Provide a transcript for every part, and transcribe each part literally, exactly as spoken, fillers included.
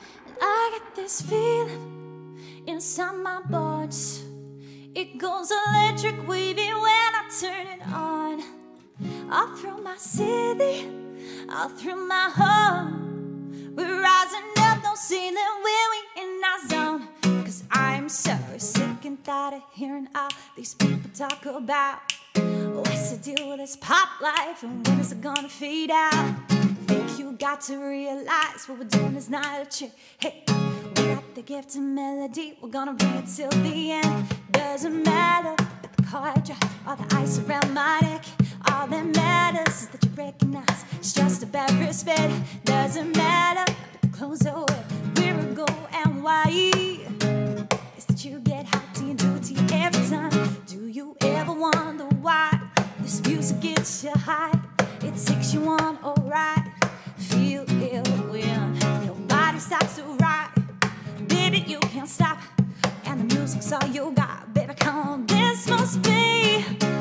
I get this feeling inside my bones. It goes electric wavy when I turn it on. All through my city, all through my home, we're rising up, no ceiling when we in our zone. Cause I'm so sick and tired of hearing all these people talk about what's the deal with this pop life and when is it gonna fade out. Think you got to realize what we're doing is not a trick. Hey, we got the gift of melody, we're gonna bring it till the end. Doesn't matter if the car drop or the ice around my neck. All that matters is that you recognize it's just about respect. Doesn't matter if the clothes are wet, where we go and why. It's that you get hot to your duty every time. Do you ever wonder why this music gets you high? It takes you on, alright. Feel it when your body starts to rock. Baby, you can't stop, and the music's all you got. Baby, come on, this must be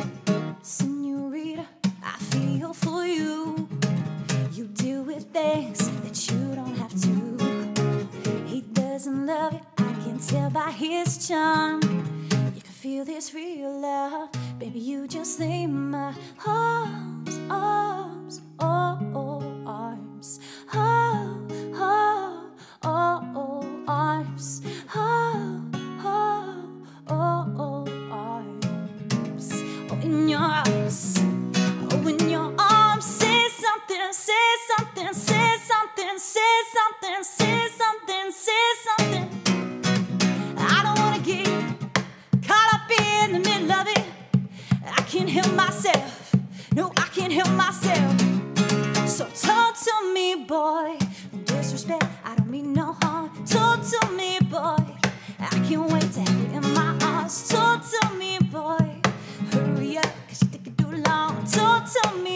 Senorita, I feel for you. You deal with things that you don't have to. He doesn't love you, I can tell by his charm. You can feel this real love. Baby, you just need my arms, arms, oh, oh, arms. Oh, oh, oh, oh, arms. Oh, oh, oh, oh, arms. Oh, in your arms. Oh, in your arms. Say something, say something, say something, say something, say something, say something. I don't wanna get caught up in the middle of it. I can't help myself. No, I can't help myself. So talk to me, boy. No disrespect, I don't mean no harm. Talk to me, boy. I can't wait to have you in my arms. Talk to me, boy. Hurry up, cause you take it too long. Talk to me,